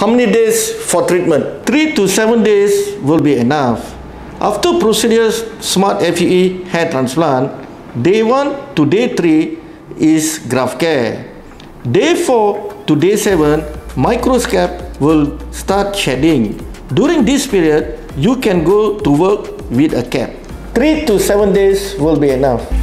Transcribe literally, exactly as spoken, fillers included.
How many days for treatment? Three to seven days will be enough. After procedures Smart F U E hair transplant, day one to day three is graft care. Day four to day seven, microscap will start shedding. During this period, you can go to work with a cap. Three to seven days will be enough.